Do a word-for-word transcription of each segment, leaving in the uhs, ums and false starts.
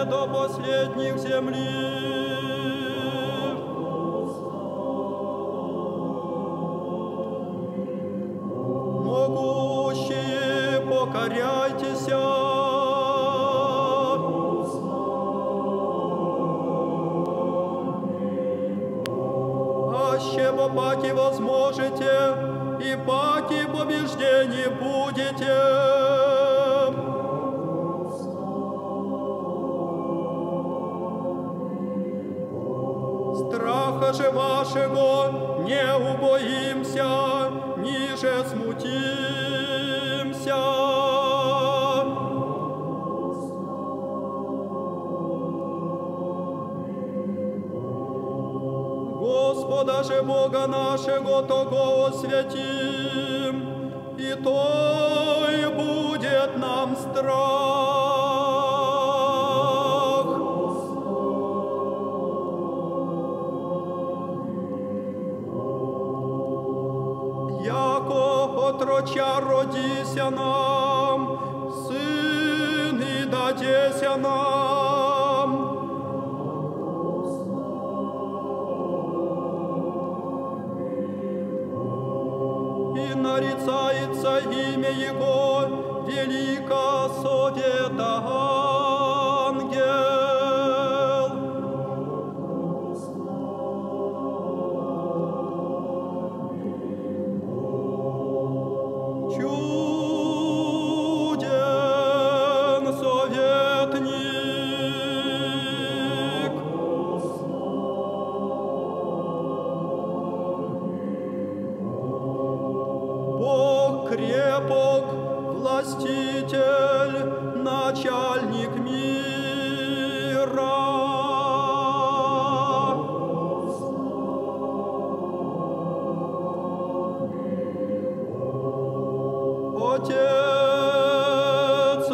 не до последних земли. Могущие, покоряйтесь, аще во паки возможете, и паки побеждений будете. Страха же вашего не убоимся, ниже смутимся. Господа же Бога нашего того освятим, и то и будет нам страх. Яко отроча родися нам, сын и дадеся нам. И нарицается имя Его велико совет ангел. Чуден советник, Бог крепок, властитель, начальник мира. Отец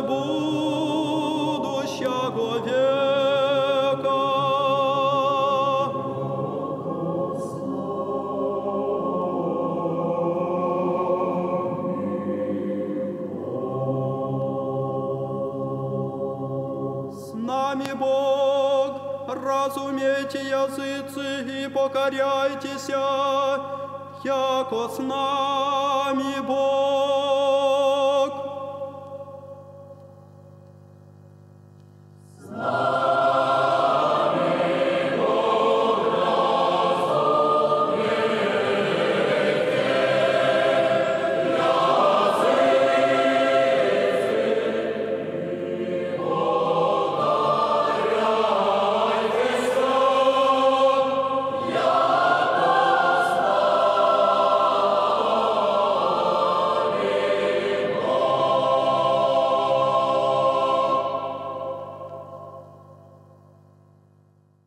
будущего века, с нами Бог, разумейте, языцы, и покоряйтесь, яко с нами Бог.